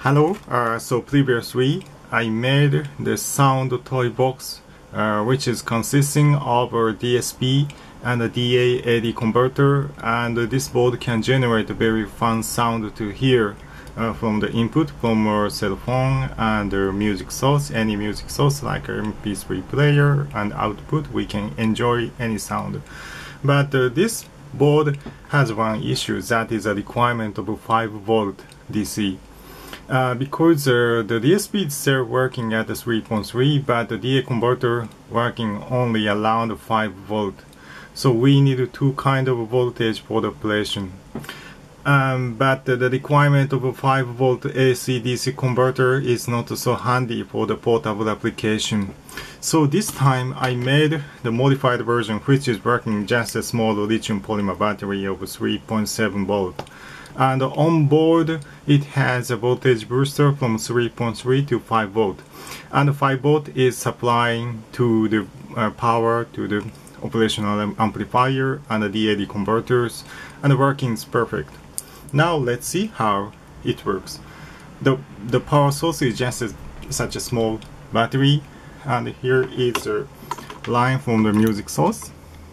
Hello, so previously I made the sound toy box which is consisting of a DSP and a DA-AD converter, and this board can generate a very fun sound to hear from the input from a cell phone and a music source, any music source like an MP3 player, and output we can enjoy any sound. But this board has one issue, that is a requirement of a 5-volt DC. Because the DSP is still working at 3.3, but the DA converter working only around 5 volt. So we need two kind of voltage for the operation. But the requirement of a 5 volt AC DC converter is not so handy for the portable application. So this time I made the modified version, which is working just a small lithium polymer battery of 3.7 volt. And on board it has a voltage booster from 3.3 to 5 volt, and 5 volt is supplying to the power to the operational amplifier and the DAD converters, and the working is perfect. Now let's see how it works. The power source is just such a small battery, and here is the line from the music source,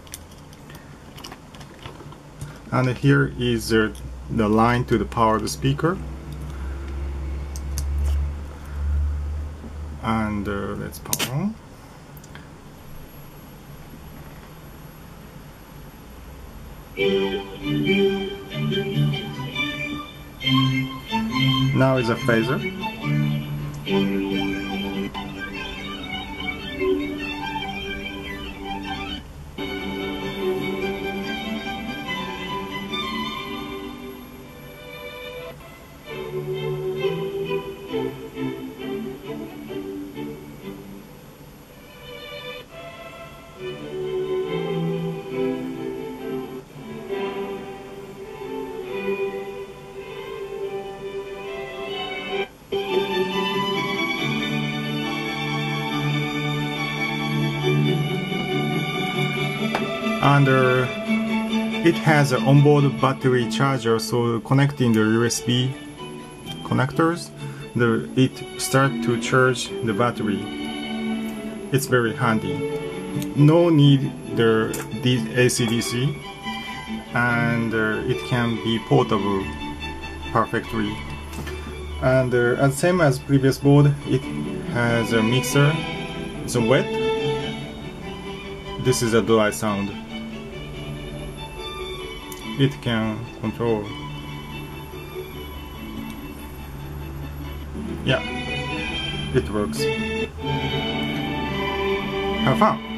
and here is the line to the power the speaker, and let's power on. Now is a phaser. And it has an onboard battery charger, so connecting the USB connectors, it starts to charge the battery. It's very handy. No need the AC/DC, and it can be portable perfectly. And as same as previous board, it has a mixer. It's a wet. This is a dry sound. It can control. Yeah, it works. Have fun!